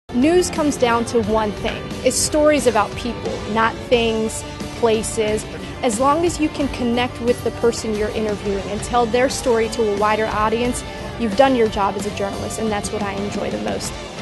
News comes down to one thing. It's stories about people, not things, places. As long as you can connect with the person you're interviewing and tell their story to a wider audience, you've done your job as a journalist, and that's what I enjoy the most.